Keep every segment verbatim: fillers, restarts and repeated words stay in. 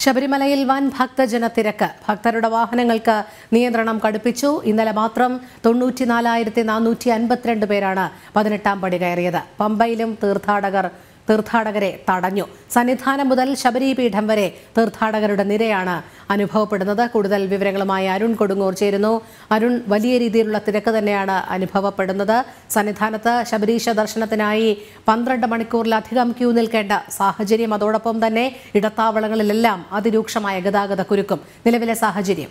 ശബരിമലയിൽ വൻ ഭക്തജന തിരക്ക്. ഭക്തരുടെ വാഹനങ്ങൾക്ക് നിയന്ത്രണം കടുപ്പിച്ചു. ഇന്നലെ മാത്രം തൊണ്ണൂറ്റിനാലായിരത്തി നാനൂറ്റി അൻപത്തിരണ്ട് പേരാണ് പതിനെട്ടാം പടി കയറിയത്. പമ്പയിലും തീർത്ഥാടകർ തീർത്ഥാടകരെ തടഞ്ഞു. സന്നിധാനം മുതൽ ശബരിപീഠം വരെ തീർത്ഥാടകരുടെ നിരയാണ് അനുഭവപ്പെടുന്നത്. കൂടുതൽ വിവരങ്ങളുമായി അരുൺ കൊടുങ്ങൂർ ചേരുന്നു. അരുൺ, വലിയ രീതിയിലുള്ള തിരക്ക് തന്നെയാണ് അനുഭവപ്പെടുന്നത്. സന്നിധാനത്ത് ശബരീശ ദർശനത്തിനായി പന്ത്രണ്ട് മണിക്കൂറിലധികം ക്യൂ നിൽക്കേണ്ട സാഹചര്യം. അതോടൊപ്പം തന്നെ ഇടത്താവളങ്ങളിലെല്ലാം അതിരൂക്ഷമായ ഗതാഗത കുരുക്കും. നിലവിലെ സാഹചര്യം?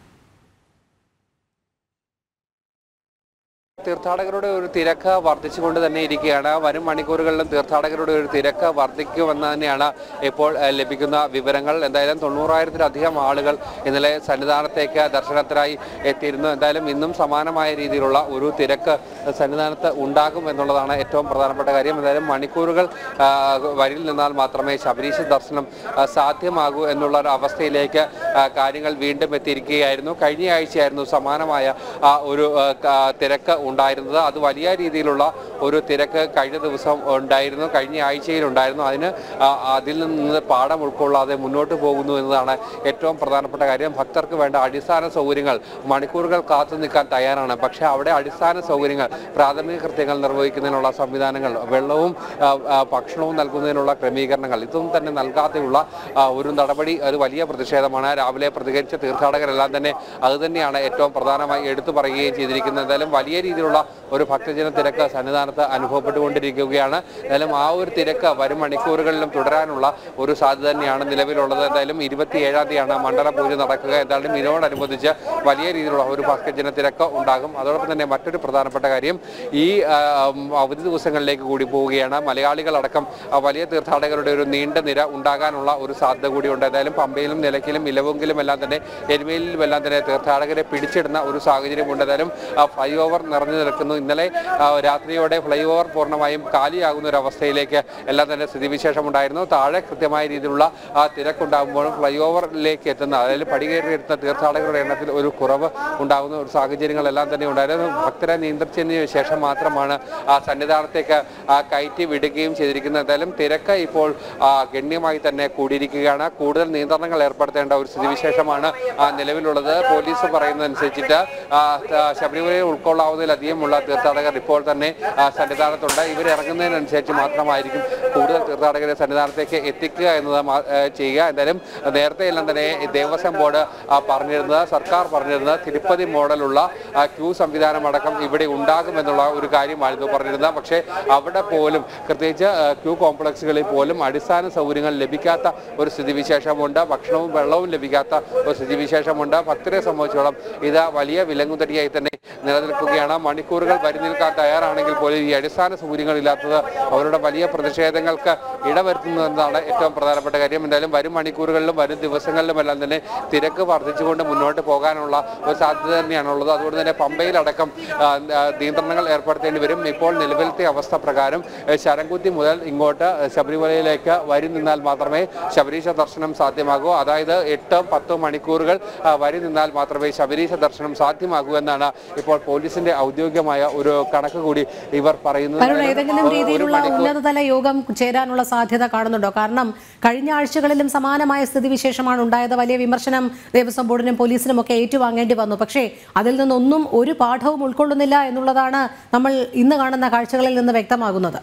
തീർത്ഥാടകരുടെ ഒരു തിരക്ക് വർദ്ധിച്ചുകൊണ്ട് തന്നെ ഇരിക്കുകയാണ്. വരും മണിക്കൂറുകളിലും തീർത്ഥാടകരുടെ ഒരു തിരക്ക് വർദ്ധിക്കുമെന്ന് തന്നെയാണ് ഇപ്പോൾ ലഭിക്കുന്ന വിവരങ്ങൾ. എന്തായാലും തൊണ്ണൂറായിരത്തിലധികം ആളുകൾ ഇന്നലെ സന്നിധാനത്തേക്ക് ദർശനത്തിനായി എത്തിയിരുന്നു. എന്തായാലും ഇന്നും സമാനമായ രീതിയിലുള്ള ഒരു തിരക്ക് സന്നിധാനത്ത് ഉണ്ടാകും എന്നുള്ളതാണ് ഏറ്റവും പ്രധാനപ്പെട്ട കാര്യം. എന്തായാലും മണിക്കൂറുകൾ വരിയിൽ നിന്നാൽ മാത്രമേ ശബരീശ ദർശനം സാധ്യമാകൂ എന്നുള്ള ഒരു അവസ്ഥയിലേക്ക് കാര്യങ്ങൾ വീണ്ടും എത്തിയിരിക്കുകയായിരുന്നു. കഴിഞ്ഞ ആഴ്ചയായിരുന്നു സമാനമായ ഒരു തിരക്ക് ഉണ്ടായിരുന്നത്. അത് വലിയ രീതിയിലുള്ള ഒരു തിരക്ക് കഴിഞ്ഞ ദിവസം ഉണ്ടായിരുന്നു, കഴിഞ്ഞ ആഴ്ചയിലുണ്ടായിരുന്നു. അതിന് അതിൽ നിന്ന് പാഠം ഉൾക്കൊള്ളാതെ മുന്നോട്ട് പോകുന്നു എന്നതാണ് ഏറ്റവും പ്രധാനപ്പെട്ട കാര്യം. ഭക്തർക്ക് വേണ്ട അടിസ്ഥാന സൗകര്യങ്ങൾ മണിക്കൂറുകൾ കാത്തു നിൽക്കാൻ തയ്യാറാണ്. പക്ഷേ അവിടെ അടിസ്ഥാന സൗകര്യങ്ങൾ, പ്രാഥമിക കൃത്യങ്ങൾ നിർവഹിക്കുന്നതിനുള്ള സംവിധാനങ്ങൾ, വെള്ളവും ഭക്ഷണവും നൽകുന്നതിനുള്ള ക്രമീകരണങ്ങൾ, ഇതൊന്നും തന്നെ നൽകാതെയുള്ള ഒരു നടപടി അത് വലിയ പ്രതിഷേധമാണ്. രാവിലെ പ്രതികരിച്ച തീർത്ഥാടകരെല്ലാം തന്നെ അതുതന്നെയാണ് ഏറ്റവും പ്രധാനമായി എടുത്തു പറയുകയും ചെയ്തിരിക്കുന്നത്. എന്തായാലും വലിയ രീതിയിലുള്ള ഒരു ഭക്തജന തിരക്ക് സന്നിധാനത്ത് അനുഭവപ്പെട്ടുകൊണ്ടിരിക്കുകയാണ്. എന്തായാലും ആ ഒരു തിരക്ക് വരും മണിക്കൂറുകളിലും തുടരാനുള്ള ഒരു സാധ്യത തന്നെയാണ് നിലവിലുള്ളത്. എന്തായാലും ഇരുപത്തിയേഴാം തീയതിയാണ് മണ്ഡല പൂജ നടക്കുക. എന്തായാലും ഇതിനോടനുബന്ധിച്ച് വലിയ രീതിയിലുള്ള ഒരു ഭക്തജന തിരക്ക് ഉണ്ടാകും. അതോടൊപ്പം തന്നെ മറ്റൊരു പ്രധാനപ്പെട്ട കാര്യം, ഈ അവധി ദിവസങ്ങളിലേക്ക് കൂടി പോവുകയാണ്. മലയാളികളടക്കം വലിയ തീർത്ഥാടകരുടെ ഒരു നീണ്ട നിര ഉണ്ടാകാനുള്ള ഒരു സാധ്യത കൂടിയുണ്ട്. എന്തായാലും പമ്പയിലും നിലയ്ക്കലും ഇലവുങ്കിലും എല്ലാം തന്നെ എരുമേലിലും എല്ലാം തന്നെ തീർത്ഥാടകരെ പിടിച്ചിടുന്ന ഒരു സാഹചര്യമുണ്ട്. എന്തായാലും ഫ്ലൈ ഓവർ നിറഞ്ഞു നിൽക്കുന്നു. ഇന്നലെ രാത്രിയോടെ ഫ്ലൈ ഓവർ പൂർണ്ണമായും കാലിയാകുന്ന ഒരു അവസ്ഥയിലേക്ക് എല്ലാം തന്നെ സ്ഥിതിവിശേഷം ഉണ്ടായിരുന്നു. താഴെ കൃത്യമായ രീതിയിലുള്ള ആ തിരക്കുണ്ടാകുമ്പോഴും ഫ്ലൈ ഓവറിലേക്ക് എത്തുന്ന, അതായത് പടികയറി എത്തുന്ന തീർത്ഥാടകരുടെ എണ്ണത്തിൽ ഒരു കുറവ് ഉണ്ടാകുന്ന ഒരു സാഹചര്യങ്ങളെല്ലാം തന്നെ ഉണ്ടായിരുന്നു. ഭക്തരെ നിയന്ത്രിച്ചതിന് ശേഷം മാത്രമാണ് ആ സന്നിധാനത്തേക്ക് കയറ്റി വിടുകയും ചെയ്തിരിക്കുന്നത്. എന്തായാലും തിരക്ക് ഇപ്പോൾ ഗണ്യമായി തന്നെ കൂടിയിരിക്കുകയാണ്. കൂടുതൽ നിയന്ത്രണങ്ങൾ ഏർപ്പെടുത്തേണ്ട ഒരു സ്ഥിതിവിശേഷമാണ് നിലവിലുള്ളത്. പോലീസ് പറയുന്നതനുസരിച്ചിട്ട് ശബരിമലയിൽ ഉൾക്കൊള്ളാവുന്നതിലധികമുള്ള തീർത്ഥാടകർ ഇപ്പോൾ തന്നെ സന്നിധാനത്തുണ്ട്. ഇവർ ഇറങ്ങുന്നതിനനുസരിച്ച് മാത്രമായിരിക്കും കൂടുതൽ തീർത്ഥാടകരെ സന്നിധാനത്തേക്ക് എത്തിക്കുക എന്നത് ചെയ്യുക. എന്തായാലും നേരത്തെ എല്ലാം തന്നെ ദേവസ്വം ബോർഡ് പറഞ്ഞിരുന്നത്, സർക്കാർ പറഞ്ഞിരുന്നത് തിരുപ്പതി മോഡലുള്ള ക്യൂ സംവിധാനം അടക്കം ഇവിടെ ഉണ്ടാകുമെന്നുള്ള ഒരു കാര്യമായിരുന്നു പറഞ്ഞിരുന്നത്. പക്ഷേ അവിടെ പോലും, പ്രത്യേകിച്ച് ക്യൂ കോംപ്ലക്സുകളിൽ പോലും അടിസ്ഥാന സൗകര്യങ്ങൾ ലഭിക്കാത്ത ഒരു സ്ഥിതിവിശേഷമുണ്ട്. ഭക്ഷണവും വെള്ളവും ലഭിക്കാത്ത ഒരു സ്ഥിതിവിശേഷമുണ്ട്. ഭക്തരെ സംബന്ധിച്ചോളം ഇത് വലിയ വിലങ്ങുതടിയായി തന്നെ നിലനിൽക്കുകയാണ്. മണിക്കൂറുകൾ വരി നിൽക്കാൻ തയ്യാറാണെങ്കിൽ പോലും ഈ അടിസ്ഥാന സൗകര്യങ്ങളില്ലാത്തത് അവരുടെ വലിയ പ്രതിഷേധങ്ങൾക്ക് ഇടവരുത്തുന്നതെന്നാണ് ഏറ്റവും പ്രധാനപ്പെട്ട കാര്യം. എന്തായാലും വരും മണിക്കൂറുകളിലും വരും ദിവസങ്ങളിലുമെല്ലാം തന്നെ തിരക്ക് വർദ്ധിച്ചുകൊണ്ട് മുന്നോട്ട് പോകാനുള്ള ഒരു സാധ്യത തന്നെയാണുള്ളത്. അതുകൊണ്ട് തന്നെ പമ്പയിലടക്കം നിയന്ത്രണങ്ങൾ ഏർപ്പെടുത്തേണ്ടി വരും. ഇപ്പോൾ നിലവിലത്തെ അവസ്ഥ പ്രകാരം ശരംകുത്തി മുതൽ ഇങ്ങോട്ട് ശബരിമലയിലേക്ക് വരി നിന്നാൽ മാത്രമേ ശബരീശ ദർശനം സാധ്യമാകൂ. അതായത് എട്ടോ പത്തോ മണിക്കൂറുകൾ വരി നിന്നാൽ മാത്രമേ ശബരീശ ദർശനം സാധ്യമാകൂ എന്നാണ് ഇപ്പോൾ പോലീസിന്റെ ഔദ്യോഗികമായ ഒരു കണക്ക് കൂടി ഇവർ പറയുന്നത്. ഏതെങ്കിലും രീതിയിലുള്ള ഉന്നതതല യോഗം ചേരാനുള്ള സാധ്യത കാണുന്നുണ്ടോ? കാരണം കഴിഞ്ഞ ആഴ്ചകളിലും സമാനമായ സ്ഥിതിവിശേഷമാണ് ഉണ്ടായത്. വലിയ വിമർശനം ദേവസ്വം ബോർഡിനും പോലീസിനും ഒക്കെ ഏറ്റുവാങ്ങേണ്ടി വന്നു. പക്ഷേ അതിൽ നിന്നൊന്നും ഒരു പാഠവും ഉൾക്കൊള്ളുന്നില്ല എന്നുള്ളതാണ് നമ്മൾ ഇന്ന് കാണുന്ന കാഴ്ചകളിൽ നിന്ന് വ്യക്തമാകുന്നത്.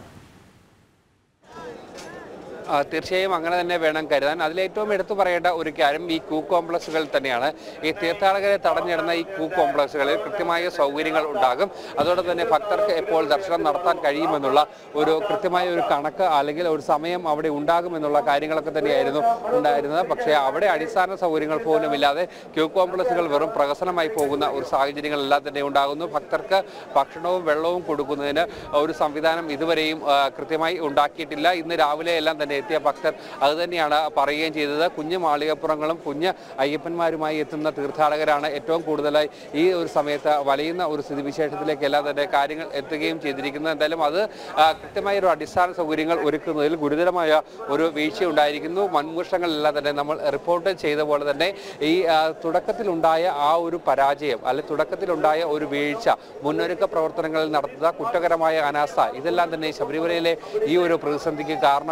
തീർച്ചയായും അങ്ങനെ തന്നെ വേണം കരുതാൻ. അതിലേറ്റവും എടുത്തു പറയേണ്ട ഒരു കാര്യം ഈ ക്യൂ കോംപ്ലക്സുകൾ തന്നെയാണ്. ഈ തീർത്ഥാടകരെ തടഞ്ഞിടുന്ന ഈ ക്യൂ കോംപ്ലക്സുകളിൽ കൃത്യമായ സൗകര്യങ്ങൾ ഉണ്ടാകും. അതോടെ തന്നെ ഭക്തർക്ക് എപ്പോൾ ദർശനം നടത്താൻ കഴിയുമെന്നുള്ള ഒരു കൃത്യമായ ഒരു കണക്ക് അല്ലെങ്കിൽ ഒരു സമയം അവിടെ ഉണ്ടാകുമെന്നുള്ള കാര്യങ്ങളൊക്കെ തന്നെയായിരുന്നു ഉണ്ടായിരുന്നത്. പക്ഷേ അവിടെ അടിസ്ഥാന സൗകര്യങ്ങൾ പോലും ഇല്ലാതെ ക്യൂ കോംപ്ലക്സുകൾ വെറും പ്രഹസനമായി പോകുന്ന ഒരു സാഹചര്യങ്ങളെല്ലാം തന്നെ ഉണ്ടാകുന്നു. ഭക്തർക്ക് ഭക്ഷണവും വെള്ളവും കൊടുക്കുന്നതിന് ഒരു സംവിധാനം ഇതുവരെയും കൃത്യമായി ഉണ്ടാക്കിയിട്ടില്ല. ഇന്ന് രാവിലെ എല്ലാം തന്നെ എത്തിയ ഭക്തർ അത് തന്നെയാണ് പറയുകയും ചെയ്തത്. കുഞ്ഞു മാളികപ്പുറങ്ങളും കുഞ്ഞ് അയ്യപ്പന്മാരുമായി എത്തുന്ന തീർത്ഥാടകരാണ് ഏറ്റവും കൂടുതലായി ഈ ഒരു സമയത്ത് വലയുന്ന ഒരു സ്ഥിതിവിശേഷത്തിലേക്ക് എല്ലാം തന്നെ കാര്യങ്ങൾ എത്തുകയും ചെയ്തിരിക്കുന്നത്. എന്തായാലും അത് കൃത്യമായ ഒരു അടിസ്ഥാന സൗകര്യങ്ങൾ ഒരുക്കുന്നതിൽ ഗുരുതരമായ ഒരു വീഴ്ച ഉണ്ടായിരിക്കുന്നു. മുൻവർഷങ്ങളിലെല്ലാം തന്നെ നമ്മൾ റിപ്പോർട്ട് ചെയ്ത പോലെ തന്നെ ഈ തുടക്കത്തിലുണ്ടായ ആ ഒരു പരാജയം അല്ലെ തുടക്കത്തിലുണ്ടായ ഒരു വീഴ്ച, മുന്നൊരുക്ക പ്രവർത്തനങ്ങളിൽ നടത്തുക, കുറ്റകരമായ അനാസ്ഥ, ഇതെല്ലാം തന്നെ ശബരിമലയിലെ ഈ ഒരു പ്രതിസന്ധിക്ക് കാരണമായിരിക്കുന്നു.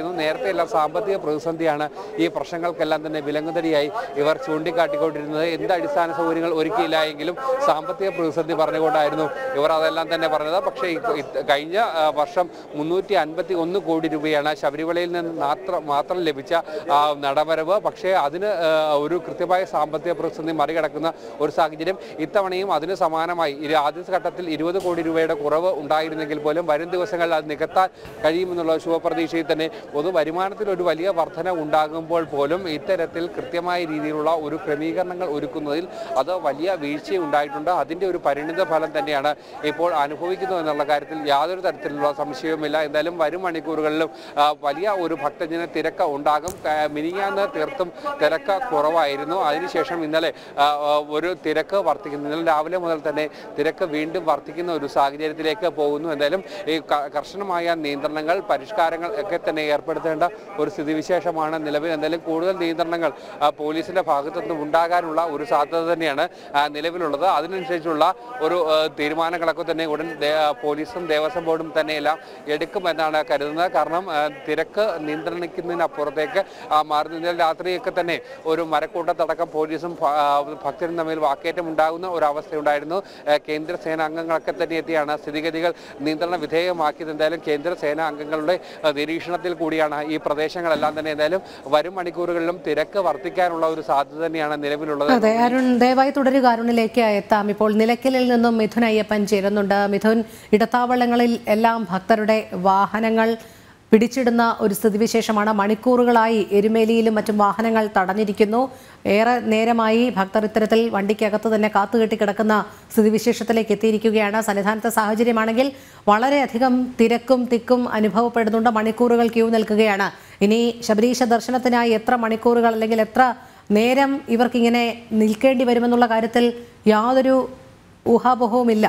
ഉണ്ടായിരുന്നു. നേരത്തെ എല്ലാം സാമ്പത്തിക പ്രതിസന്ധിയാണ് ഈ പ്രശ്നങ്ങൾക്കെല്ലാം തന്നെ വിലങ്ങുതടിയായി ഇവർ ചൂണ്ടിക്കാട്ടിക്കൊണ്ടിരുന്നത്. എന്ത് അടിസ്ഥാന സൗകര്യങ്ങൾ ഒരുക്കിയില്ല എങ്കിലും സാമ്പത്തിക പ്രതിസന്ധി പറഞ്ഞുകൊണ്ടായിരുന്നു ഇവർ അതെല്ലാം തന്നെ പറഞ്ഞത്. പക്ഷേ കഴിഞ്ഞ വർഷം മുന്നൂറ്റി അൻപത്തി ഒന്ന് കോടി രൂപയാണ് ശബരിമലയിൽ നിന്ന് മാത്രം മാത്രം ലഭിച്ച നടവരവ്. പക്ഷേ അതിന് ഒരു കൃത്യമായ സാമ്പത്തിക പ്രതിസന്ധി മറികടക്കുന്ന ഒരു സാഹചര്യം ഇത്തവണയും അതിന് സമാനമായി ആദ്യ ഘട്ടത്തിൽ ഇരുപത് കോടി രൂപയുടെ കുറവ് ഉണ്ടായിരുന്നെങ്കിൽ പോലും വരും ദിവസങ്ങളിൽ അത് നികത്താൻ കഴിയുമെന്നുള്ള ശുഭപ്രതീക്ഷയിൽ തന്നെ പൊതുവരുമാനത്തിൽ ഒരു വലിയ വർധന ഉണ്ടാകുമ്പോൾ പോലും ഇത്തരത്തിൽ കൃത്യമായ രീതിയിലുള്ള ഒരു ക്രമീകരണങ്ങൾ ഒരുക്കുന്നതിൽ അത് വലിയ വീഴ്ചയുണ്ടായിട്ടുണ്ട്. അതിൻ്റെ ഒരു പരിണിത ഫലം തന്നെയാണ് ഇപ്പോൾ അനുഭവിക്കുന്നത് എന്നുള്ള കാര്യത്തിൽ യാതൊരു തരത്തിലുള്ള സംശയവുമില്ല. എന്തായാലും വരും മണിക്കൂറുകളിലും വലിയ ഒരു ഭക്തജന തിരക്ക് ഉണ്ടാകും. മിനിഞ്ഞാന്ന് തീർത്തും തിരക്ക് കുറവായിരുന്നു. അതിനുശേഷം ഇന്നലെ ഒരു തിരക്ക് വർദ്ധിക്കുന്നു. ഇന്നലെ രാവിലെ മുതൽ തന്നെ തിരക്ക് വീണ്ടും വർദ്ധിക്കുന്ന ഒരു സാഹചര്യത്തിലേക്ക് പോകുന്നു. എന്തായാലും ഈ കർശനമായ നിയന്ത്രണങ്ങൾ പരിഷ്കാരങ്ങൾ ഒക്കെ തന്നെ ഏർപ്പെടുത്തേണ്ട ഒരു സ്ഥിതിവിശേഷമാണ് നിലവിൽ. എന്തായാലും കൂടുതൽ നിയന്ത്രണങ്ങൾ പോലീസിന്റെ ഭാഗത്തു നിന്നും ഉണ്ടാകാനുള്ള ഒരു സാധ്യത തന്നെയാണ് നിലവിലുള്ളത്. അതിനനുസരിച്ചുള്ള ഒരു തീരുമാനങ്ങളൊക്കെ തന്നെ ഉടൻ പോലീസും ദേവസ്വം ബോർഡും തന്നെയെല്ലാം എടുക്കുമെന്നാണ് കരുതുന്നത്. കാരണം തിരക്ക് നിയന്ത്രണിക്കുന്നതിനപ്പുറത്തേക്ക് മാറി ഇന്നലെ രാത്രിയൊക്കെ തന്നെ ഒരു മരക്കൂട്ടത്തടക്കം പോലീസും ഭക്തരും തമ്മിൽ വാക്കേറ്റം ഉണ്ടാകുന്ന ഒരു അവസ്ഥയുണ്ടായിരുന്നു. കേന്ദ്ര സേനാ അംഗങ്ങളൊക്കെ തന്നെ എത്തിയാണ് സ്ഥിതിഗതികൾ നിയന്ത്രണ വിധേയമാക്കിയത്. എന്തായാലും കേന്ദ്ര സേനാ അംഗങ്ങളുടെ നിരീക്ഷണത്തിൽ കൂടിയാണ് ഈ പ്രദേശങ്ങളെല്ലാം തന്നെ. എന്തായാലും വരും മണിക്കൂറുകളിലും തിരക്ക് വർദ്ധിക്കാനുള്ള ഒരു സാധ്യത തന്നെയാണ് നിലവിലുള്ളത്. അതെ, അരുൺ ദയവായി തുടരുക. അരുണിലേക്ക് എത്താം. ഇപ്പോൾ നിലയ്ക്കലിൽ നിന്നും മിഥുൻ അയ്യപ്പൻ ചേരുന്നുണ്ട്. മിഥുൻ, ഇടത്താവളങ്ങളിൽ എല്ലാം ഭക്തരുടെ വാഹനങ്ങൾ പിടിച്ചിടുന്ന ഒരു സ്ഥിതിവിശേഷമാണ്. മണിക്കൂറുകളായി എരുമേലിയിലും മറ്റും വാഹനങ്ങൾ തടഞ്ഞിരിക്കുന്നു. ഏറെ നേരമായി ഭക്തർ ഇത്തരത്തിൽ വണ്ടിക്കകത്ത് തന്നെ കാത്തുകെട്ടി കിടക്കുന്ന സ്ഥിതിവിശേഷത്തിലേക്ക് എത്തിയിരിക്കുകയാണ്. സന്നിധാനത്തെ സാഹചര്യമാണെങ്കിൽ വളരെയധികം തിരക്കും തിക്കും അനുഭവപ്പെടുന്നുണ്ട്. മണിക്കൂറുകൾ ക്യൂ നിൽക്കുകയാണ്. ഇനി ശബരീശ ദർശനത്തിനായി എത്ര മണിക്കൂറുകൾ അല്ലെങ്കിൽ എത്ര നേരം ഇവർക്കിങ്ങനെ നിൽക്കേണ്ടി വരുമെന്നുള്ള കാര്യത്തിൽ യാതൊരു ഊഹാപോഹവുമില്ല.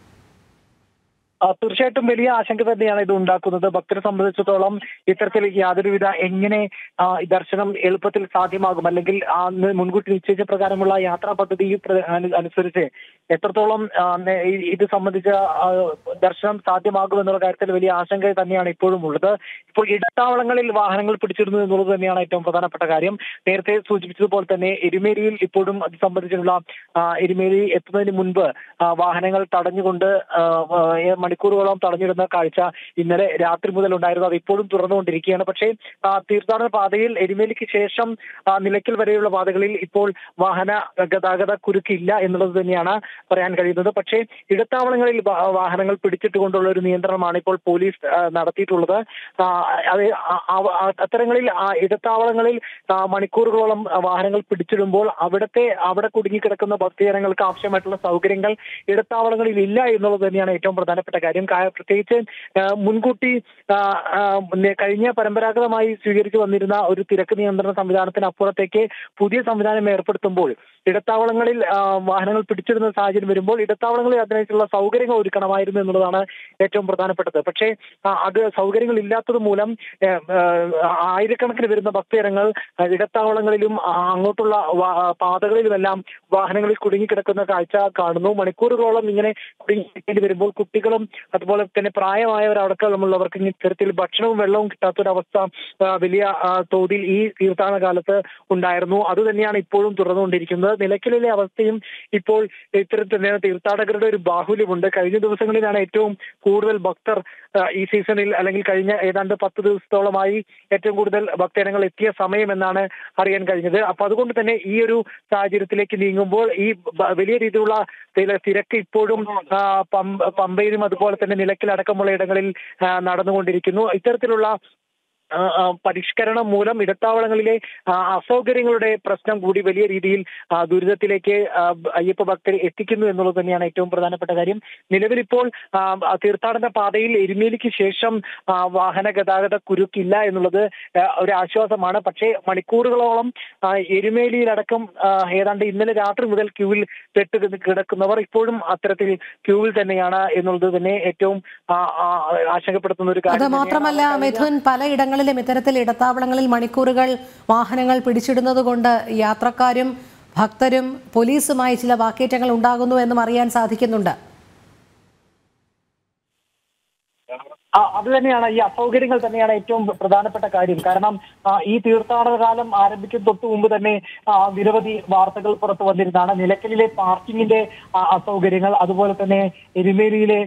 തീർച്ചയായിട്ടും വലിയ ആശങ്ക തന്നെയാണ് ഇത് ഉണ്ടാക്കുന്നത്. ഭക്തരെ സംബന്ധിച്ചിടത്തോളം ഇത്തരത്തിൽ യാതൊരുവിധ എങ്ങനെ ദർശനം എളുപ്പത്തിൽ സാധ്യമാകും, അല്ലെങ്കിൽ മുൻകൂട്ടി നിശ്ചയിച്ച പ്രകാരമുള്ള യാത്രാ പദ്ധതി അനുസരിച്ച് എത്രത്തോളം ഇത് സംബന്ധിച്ച ദർശനം സാധ്യമാകും എന്നുള്ള കാര്യത്തിൽ വലിയ ആശങ്ക തന്നെയാണ് ഇപ്പോഴും ഉള്ളത്. ഇപ്പോൾ ഇടത്താവളങ്ങളിൽ വാഹനങ്ങൾ പിടിച്ചിരുന്നു എന്നുള്ളത് തന്നെയാണ് ഏറ്റവും പ്രധാനപ്പെട്ട കാര്യം. നേരത്തെ സൂചിപ്പിച്ചതുപോലെ തന്നെ എരുമേലിയിൽ ഇപ്പോഴും അത് സംബന്ധിച്ചുള്ള എരുമേലി എത്തുന്നതിന് മുൻപ് വാഹനങ്ങൾ തടഞ്ഞുകൊണ്ട് മണിക്കൂറുകളോളം തടഞ്ഞിടുന്ന കാഴ്ച ഇന്നലെ രാത്രി മുതൽ ഉണ്ടായിരുന്നു. അത് ഇപ്പോഴും തുറന്നുകൊണ്ടിരിക്കുകയാണ്. പക്ഷേ തീർത്ഥാടന പാതയിൽ എരുമേലിക്ക് ശേഷം നിലയ്ക്കൽ വരെയുള്ള പാതകളിൽ ഇപ്പോൾ വാഹന ഗതാഗത കുരുക്കില്ല എന്നുള്ളത് തന്നെയാണ് പറയാൻ കഴിയുന്നത്. പക്ഷേ ഇടത്താവളങ്ങളിൽ വാഹനങ്ങൾ പിടിച്ചിട്ടുകൊണ്ടുള്ള ഒരു നിയന്ത്രണമാണ് ഇപ്പോൾ പോലീസ് നടത്തിയിട്ടുള്ളത്. അത് അത്തരങ്ങളിൽ ഇടത്താവളങ്ങളിൽ മണിക്കൂറുകളോളം വാഹനങ്ങൾ പിടിച്ചിടുമ്പോൾ അവിടുത്തെ അവിടെ കുടുങ്ങിക്കിടക്കുന്ന ഭക്തജനങ്ങൾക്ക് ആവശ്യമായിട്ടുള്ള സൗകര്യങ്ങൾ ഇടത്താവളങ്ങളിൽ ഇല്ല എന്നുള്ളത് തന്നെയാണ് ഏറ്റവും പ്രധാനപ്പെട്ട കാര്യം. പ്രത്യേകിച്ച് മുൻകൂട്ടി കഴിഞ്ഞ പരമ്പരാഗതമായി സ്വീകരിച്ചു വന്നിരുന്ന ഒരു തിരക്ക് നിയന്ത്രണ സംവിധാനത്തിന് അപ്പുറത്തേക്ക് പുതിയ സംവിധാനം ഏർപ്പെടുത്തുമ്പോൾ ഇടത്താവളങ്ങളിൽ വാഹനങ്ങൾ പിടിച്ചിടുന്ന സാഹചര്യം വരുമ്പോൾ ഇടത്താവളങ്ങളിൽ അതിനായിട്ടുള്ള സൗകര്യങ്ങൾ ഒരുക്കണമായിരുന്നു എന്നുള്ളതാണ് ഏറ്റവും പ്രധാനപ്പെട്ടത്. പക്ഷേ അത് സൗകര്യങ്ങൾ ഇല്ലാത്തത് മൂലം ആയിരക്കണക്കിന് വരുന്ന ഭക്തജനങ്ങൾ ഇടത്താവളങ്ങളിലും അങ്ങോട്ടുള്ള പാതകളിലുമെല്ലാം വാഹനങ്ങളിൽ കുടുങ്ങിക്കിടക്കുന്ന കാഴ്ച കാണുന്നു. മണിക്കൂറുകളോളം ഇങ്ങനെ കുടുങ്ങിക്കേണ്ടി വരുമ്പോൾ കുട്ടികളും അതുപോലെ തന്നെ പ്രായമായവരടക്കമുള്ളവർക്ക് ഇത്തരത്തിൽ ഭക്ഷണവും വെള്ളവും കിട്ടാത്തൊരവസ്ഥ വലിയ തോതിൽ ഈ തീർത്ഥാടന കാലത്ത് ഉണ്ടായിരുന്നു. അത് തന്നെയാണ് ഇപ്പോഴും തുറന്നുകൊണ്ടിരിക്കുന്നത്. നിലയ്ക്കലിലെ അവസ്ഥയും ഇപ്പോൾ ഇത്തരത്തിൽ തീർത്ഥാടകരുടെ ഒരു ബാഹുല്യമുണ്ട്. കഴിഞ്ഞ ദിവസങ്ങളിലാണ് ഏറ്റവും കൂടുതൽ ഭക്തർ ഈ സീസണിൽ അല്ലെങ്കിൽ കഴിഞ്ഞ ഏതാണ്ട് പത്ത് ദിവസത്തോളമായി ഏറ്റവും കൂടുതൽ ഭക്തജനങ്ങൾ എത്തിയ സമയം എന്നാണ് അറിയാൻ കഴിഞ്ഞത്. അപ്പൊ അതുകൊണ്ട് തന്നെ ഈ ഒരു സാഹചര്യത്തിലേക്ക് നീങ്ങുമ്പോൾ ഈ വലിയ രീതിയിലുള്ള തിരക്ക് ഇപ്പോഴും പമ്പയിലും അതുപോലെ തന്നെ നിലയ്ക്കലടക്കമുള്ള ഇടങ്ങളിൽ നടന്നുകൊണ്ടിരിക്കുന്നു. ഇത്തരത്തിലുള്ള പരിഷ്കരണം മൂലം ഇടത്താവളങ്ങളിലെ അസൗകര്യങ്ങളുടെ പ്രശ്നം കൂടി വലിയ രീതിയിൽ ദുരിതത്തിലേക്ക് അയ്യപ്പ ഭക്തർ എത്തിക്കുന്നു എന്നുള്ളത് തന്നെയാണ് ഏറ്റവും പ്രധാനപ്പെട്ട കാര്യം. നിലവിലിപ്പോൾ തീർത്ഥാടന പാതയിൽ എരുമേലിക്ക് ശേഷം വാഹന ഗതാഗത കുരുക്കില്ല എന്നുള്ളത് ഒരു ആശ്വാസമാണ്. പക്ഷേ മണിക്കൂറുകളോളം എരുമേലിയിലടക്കം ഏതാണ്ട് ഇന്നലെ രാത്രി മുതൽ ക്യൂവിൽ പെട്ട് കിടക്കുന്നവർ ഇപ്പോഴും അത്തരത്തിൽ ക്യൂവിൽ തന്നെയാണ് എന്നുള്ളത് തന്നെ ഏറ്റവും ആശങ്കപ്പെടുത്തുന്ന ഒരു കാര്യം. അത് മാത്രമല്ല മിഥുൻ, പലയിടങ്ങളിലും ഇത്തരത്തിൽ ഇടത്താവളങ്ങളിൽ മണിക്കൂറുകൾ വാഹനങ്ങൾ പിടിച്ചിടുന്നത് കൊണ്ട് യാത്രക്കാരും ഭക്തരും പോലീസുമായി ചില വാക്കേറ്റങ്ങൾ ഉണ്ടാകുന്നു എന്നും അറിയാൻ സാധിക്കുന്നുണ്ട്. അത് തന്നെയാണ്, ഈ അസൗകര്യങ്ങൾ തന്നെയാണ് ഏറ്റവും പ്രധാനപ്പെട്ട കാര്യം. കാരണം ഈ തീർത്ഥാടന കാലം ആരംഭിക്കും തൊട്ട് മുമ്പ് തന്നെ നിരവധി വാർത്തകൾ പുറത്തു വന്നിരുന്നതാണ്. നിലയ്ക്കലിലെ പാർക്കിങ്ങിന്റെ അസൗകര്യങ്ങൾ, അതുപോലെ തന്നെ എരുമേലിയിലെ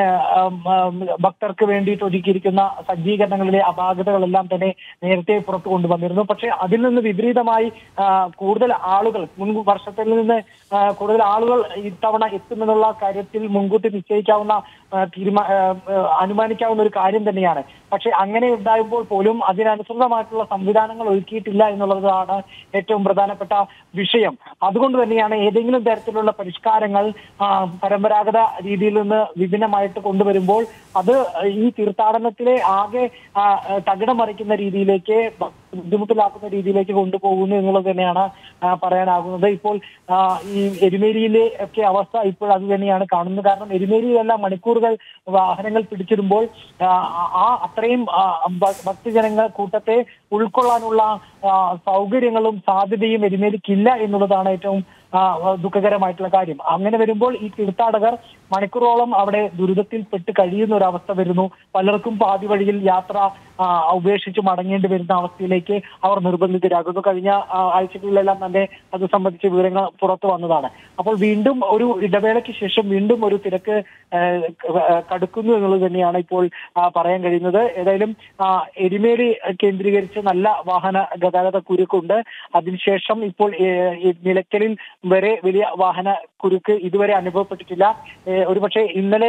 ഭക്തർക്ക് വേണ്ടിയിട്ട് ഒരുക്കിയിരിക്കുന്ന സജ്ജീകരണങ്ങളിലെ അപാകതകളെല്ലാം തന്നെ നേരത്തെ പുറത്തു കൊണ്ടുവന്നിരുന്നു. പക്ഷെ അതിൽ നിന്ന് വിപരീതമായി കൂടുതൽ ആളുകൾ മുൻ വർഷത്തിൽ നിന്ന് കൂടുതൽ ആളുകൾ ഇത്തവണ എത്തുമെന്നുള്ള കാര്യത്തിൽ മുൻകൂട്ടി നിശ്ചയിക്കാവുന്ന തീരുമാന അനുമാനിക്കാവുന്ന ഒരു കാര്യം തന്നെയാണ്. പക്ഷെ അങ്ങനെ ഉണ്ടായപ്പോൾ പോലും അതിനനുസൃതമായിട്ടുള്ള സംവിധാനങ്ങൾ ഒരുക്കിയിട്ടില്ല എന്നുള്ളതാണ് ഏറ്റവും പ്രധാനപ്പെട്ട വിഷയം. അതുകൊണ്ട് തന്നെയാണ് ഏതെങ്കിലും തരത്തിലുള്ള പരിഷ്കാരങ്ങൾ പരമ്പരാഗത രീതിയിൽ നിന്ന് വിഭിന്നമായിട്ട് കൊണ്ടുവരുമ്പോൾ അത് ഈ തീർത്ഥാടനത്തിലെ ആകെ തകിടം മറിക്കുന്ന രീതിയിലേക്ക്, ബുദ്ധിമുട്ടിലാക്കുന്ന രീതിയിലേക്ക് കൊണ്ടുപോകുന്നു എന്നുള്ളത് തന്നെയാണ് പറയാനാകുന്നത്. ഇപ്പോൾ ഈ എരുമേലിയിലെ ഒക്കെ അവസ്ഥ ഇപ്പോൾ അത് തന്നെയാണ് കാണുന്നത്. കാരണം എരുമേലിയിലെല്ലാം മണിക്കൂറുകൾ വാഹനങ്ങൾ പിടിച്ചിടുമ്പോൾ ആ അത്രയും ഭക്തജനങ്ങൾ കൂട്ടത്തെ ഉൾക്കൊള്ളാനുള്ള സൗകര്യങ്ങളും സാധ്യതയും എരുമേലിക്കില്ല എന്നുള്ളതാണ് ഏറ്റവും ദുഃഖകരമായിട്ടുള്ള കാര്യം. അങ്ങനെ വരുമ്പോൾ ഈ തീർത്ഥാടകർ മണിക്കൂറോളം അവിടെ ദുരിതത്തിൽപ്പെട്ട് കഴിയുന്ന ഒരു അവസ്ഥ വരുന്നു. പലർക്കും പാതി വഴിയിൽ യാത്ര ഉപേക്ഷിച്ച് മടങ്ങേണ്ടി വരുന്ന അവസ്ഥയിലേക്ക് അവർ നിർബന്ധിതരാകുന്നു. കഴിഞ്ഞ ആഴ്ചകളിലെല്ലാം തന്നെ അത് സംബന്ധിച്ച വിവരങ്ങൾ പുറത്തു വന്നതാണ്. അപ്പോൾ വീണ്ടും ഒരു ഇടവേളയ്ക്ക് ശേഷം വീണ്ടും ഒരു തിരക്ക് കടുക്കുന്നു എന്നുള്ളത് തന്നെയാണ് ഇപ്പോൾ പറയാൻ കഴിയുന്നത്. ഏതായാലും എരുമേലി കേന്ദ്രീകരിച്ച് നല്ല വാഹന ഗതാഗത കുരുക്കുണ്ട്. അതിനുശേഷം ഇപ്പോൾ നിലയ്ക്കലിൽ വരെ വലിയ വാഹന കുരുക്ക് ഇതുവരെ അനുഭവപ്പെട്ടിട്ടില്ല. ഒരുപക്ഷെ ഇന്നലെ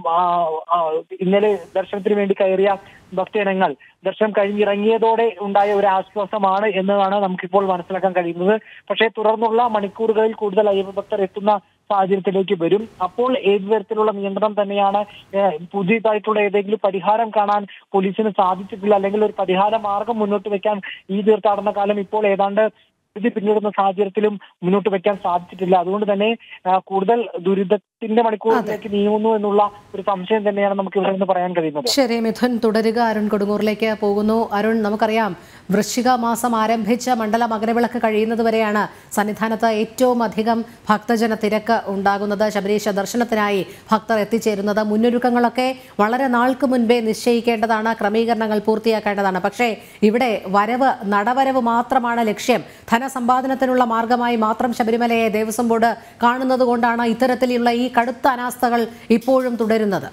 ഇന്നലെ ദർശനത്തിന് വേണ്ടി കയറിയ ഭക്തജനങ്ങൾ ദർശനം കഴിഞ്ഞിറങ്ങിയതോടെ ഉണ്ടായ ഒരു ആശ്വാസമാണ് എന്നതാണ് നമുക്കിപ്പോൾ മനസ്സിലാക്കാൻ കഴിയുന്നത്. പക്ഷേ തുടർന്നുള്ള മണിക്കൂറുകളിൽ കൂടുതൽ അയ്യപ്പ ഭക്തർ എത്തുന്ന സാഹചര്യത്തിലേക്ക് വരും. അപ്പോൾ ഏത് തരത്തിലുള്ള നിയന്ത്രണം തന്നെയാണ്, പുതിയതായിട്ടുള്ള ഏതെങ്കിലും പരിഹാരം കാണാൻ പോലീസിന് സാധിച്ചിട്ടില്ല, അല്ലെങ്കിൽ ഒരു പരിഹാര മാർഗം മുന്നോട്ട് വെക്കാൻ ഈ തീർത്ഥാടന കാലം ഇപ്പോൾ ഏതാണ്ട് ഇത് പിന്നിടുന്ന സാഹചര്യത്തിലും മുന്നോട്ട് വെക്കാൻ സാധിച്ചിട്ടില്ല. അതുകൊണ്ട് തന്നെ കൂടുതൽ ദുരിതത്തിന്റെ മണിക്കൂറിലേക്ക് നീങ്ങുന്നു എന്നുള്ള ഒരു സംശയം തന്നെയാണ് നമുക്ക് ഇവിടെ നിന്ന് പറയാൻ കഴിയുന്നത്. ശരി മിഥുൻ, തുടരുക. അരുൺ കൊടുങ്ങൂറിലേക്ക് പോകുന്നു. അരുൺ, നമുക്കറിയാം വൃശ്ചിക മാസം ആരംഭിച്ച മണ്ഡല മകരവിളക്ക് കഴിയുന്നത് വരെയാണ് സന്നിധാനത്ത് ഏറ്റവും അധികം ഭക്തജന തിരക്ക് ഉണ്ടാകുന്നത്. ശബരീശ ദർശനത്തിനായി ഭക്തർ എത്തിച്ചേരുന്നത്. മുന്നൊരുക്കങ്ങളൊക്കെ വളരെ നാൾക്ക് മുൻപേ നിശ്ചയിക്കേണ്ടതാണ്, ക്രമീകരണങ്ങൾ പൂർത്തിയാക്കേണ്ടതാണ്. പക്ഷേ ഇവിടെ വരവ് നടവരവ് മാത്രമാണ് ലക്ഷ്യം. ധനസമ്പാദനത്തിനുള്ള മാർഗമായി മാത്രം ശബരിമലയെ ദേവസ്വം ബോർഡ് കാണുന്നത് കൊണ്ടാണ് ഇത്തരത്തിലുള്ള ഈ കടുത്ത അനാസ്ഥകൾ ഇപ്പോഴും തുടരുന്നത്.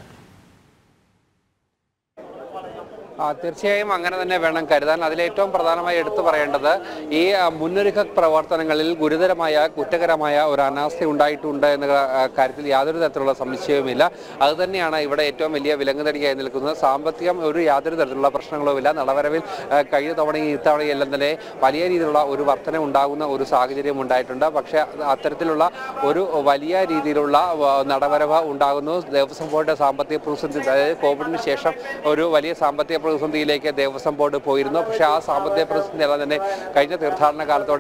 തീർച്ചയായും അങ്ങനെ തന്നെ വേണം കരുതാൻ. അതിലേറ്റവും പ്രധാനമായി എടുത്തു പറയേണ്ടത് ഈ മുന്നൊരുക്ക പ്രവർത്തനങ്ങളിൽ ഗുരുതരമായ കുറ്റകരമായ ഒരു അനാസ്ഥ ഉണ്ടായിട്ടുണ്ട് എന്ന കാര്യത്തിൽ യാതൊരു തരത്തിലുള്ള സംശയവുമില്ല. അതുതന്നെയാണ് ഇവിടെ ഏറ്റവും വലിയ വിലങ്ങുതടിയായി നിൽക്കുന്നത്. സാമ്പത്തികം ഒരു യാതൊരു തരത്തിലുള്ള പ്രശ്നങ്ങളുമില്ല. നടവരവിൽ കഴിഞ്ഞ തവണയും ഇത്തവണയും എല്ലാം തന്നെ വലിയ രീതിയിലുള്ള ഒരു വർധന ഉണ്ടാകുന്ന ഒരു സാഹചര്യം ഉണ്ടായിട്ടുണ്ട്. പക്ഷേ അത്തരത്തിലുള്ള ഒരു വലിയ രീതിയിലുള്ള നടവരവ് ഉണ്ടാകുന്നു. ദേവസ്വം ബോർഡ് സാമ്പത്തിക പ്രതിസന്ധി, അതായത് കോവിഡിന് ശേഷം ഒരു വലിയ സാമ്പത്തിക പ്രതിസന്ധിയിലേക്ക് ദേവസ്വം ബോർഡ് പോയിരുന്നു. പക്ഷേ ആ സാമ്പത്തിക പ്രതിസന്ധി എല്ലാം തന്നെ കഴിഞ്ഞ തീർത്ഥാടന കാലത്തോടെ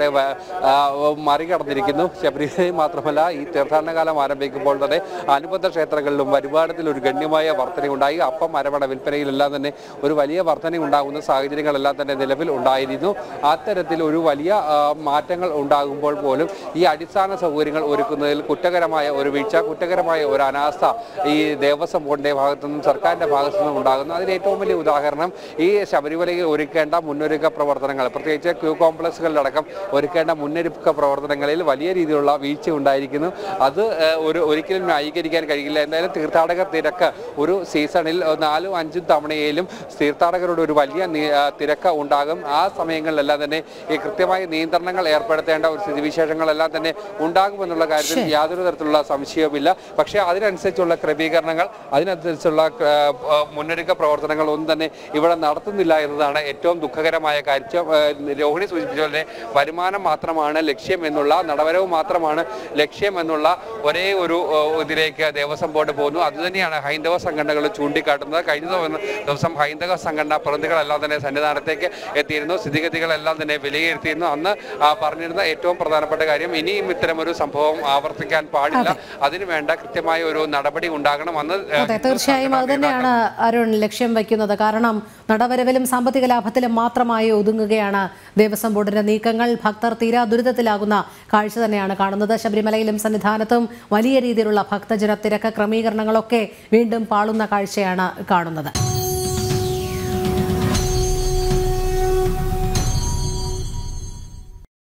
മറികടന്നിരിക്കുന്നു. ശബരിമലയിൽ മാത്രമല്ല, ഈ തീർത്ഥാടന കാലം ആരംഭിക്കുമ്പോൾ തന്നെ അനുബന്ധ ക്ഷേത്രങ്ങളിലും വരുമാനത്തിൽ ഒരു ഗണ്യമായ വർധനയുണ്ടായി. അപ്പം അരവണ വിൽപ്പനയിലെല്ലാം തന്നെ ഒരു വലിയ വർധന ഉണ്ടാകുന്ന സാഹചര്യങ്ങളെല്ലാം തന്നെ നിലവിൽ ഉണ്ടായിരുന്നു. അത്തരത്തിൽ ഒരു വലിയ മാറ്റങ്ങൾ ഉണ്ടാകുമ്പോൾ പോലും ഈ അടിസ്ഥാന സൗകര്യങ്ങൾ ഒരുക്കുന്നതിൽ കുറ്റകരമായ ഒരു വീഴ്ച, കുറ്റകരമായ ഒരു അനാസ്ഥ ഈ ദേവസ്വം ബോർഡിന്റെ ഭാഗത്തു നിന്നും സർക്കാരിന്റെ ഭാഗത്തു നിന്നും ഉണ്ടാകുന്നു. അതിന് ഏറ്റവും വലിയ ഉദാഹരണം ഈ ശബരിമലയിൽ ഒരുക്കേണ്ട മുന്നൊരുക്ക പ്രവർത്തനങ്ങൾ, പ്രത്യേകിച്ച് ക്യൂ കോംപ്ലക്സുകളിലടക്കം ഒരുക്കേണ്ട മുന്നൊരുക്ക പ്രവർത്തനങ്ങളിൽ വലിയ രീതിയിലുള്ള വീഴ്ച ഉണ്ടായിരിക്കുന്നു. അത് ഒരു ഒരിക്കലും ന്യായീകരിക്കാൻ കഴിയില്ല. എന്തായാലും തീർത്ഥാടകർ തിരക്ക് ഒരു സീസണിൽ നാലും അഞ്ചും തവണയിലും തീർത്ഥാടകരുടെ ഒരു വലിയ തിരക്ക് ഉണ്ടാകും. ആ സമയങ്ങളിലെല്ലാം തന്നെ ഈ കൃത്യമായ നിയന്ത്രണങ്ങൾ ഏർപ്പെടുത്തേണ്ട ഒരു സ്ഥിതിവിശേഷങ്ങളെല്ലാം തന്നെ ഉണ്ടാകുമെന്നുള്ള കാര്യത്തിൽ യാതൊരു തരത്തിലുള്ള സംശയവുമില്ല. പക്ഷേ അതിനനുസരിച്ചുള്ള ക്രമീകരണങ്ങൾ, അതിനനുസരിച്ചുള്ള മുന്നൊരുക്ക പ്രവർത്തനങ്ങൾ ഒന്നും തന്നെ ഇവിടെ നടത്തുന്നില്ല എന്നതാണ് ഏറ്റവും ദുഃഖകരമായ കാര്യം. രോഹിണി സൂചിപ്പിച്ച പോലെ വരുമാനം മാത്രമാണ് ലക്ഷ്യം എന്നുള്ള, നടവരവ് മാത്രമാണ് ലക്ഷ്യം എന്നുള്ള ഒരേ ഒരു ഇതിലേക്ക് ദേവസ്വം ബോർഡ് പോകുന്നു. അതുതന്നെയാണ് ഹൈന്ദവ സംഘടനകൾ ചൂണ്ടിക്കാട്ടുന്നത്. കഴിഞ്ഞ ദിവസം ഹൈന്ദവ സംഘടനാ പ്രതിനിധികളെല്ലാം തന്നെ സന്നിധാനത്തേക്ക് എത്തിയിരുന്നു. സ്ഥിതിഗതികളെല്ലാം തന്നെ വിലയിരുത്തിയിരുന്നു. അന്ന് പറഞ്ഞിരുന്ന ഏറ്റവും പ്രധാനപ്പെട്ട കാര്യം, ഇനിയും ഇത്തരമൊരു സംഭവം ആവർത്തിക്കാൻ പാടില്ല, അതിനുവേണ്ട കൃത്യമായ ഒരു നടപടി ഉണ്ടാകണം. അന്ന് തീർച്ചയായും അത് തന്നെയാണ് അരുൺ ലക്ഷ്യം വയ്ക്കുന്നത്. കാരണം നടവരവിലും സാമ്പത്തിക ലാഭത്തിലും മാത്രമായി ഒതുങ്ങുകയാണ് ദേവസ്വം ബോർഡിന്റെ നീക്കങ്ങൾ. ഭക്തർ തീരാ ദുരിതത്തിലാകുന്ന കാഴ്ച തന്നെയാണ് കാണുന്നത്. ശബരിമലയിലും സന്നിധാനത്തും വലിയ രീതിയിലുള്ള ഭക്തജന തിരക്ക്, ക്രമീകരണങ്ങളൊക്കെ വീണ്ടും പാളുന്ന കാഴ്ചയാണ് കാണുന്നത്.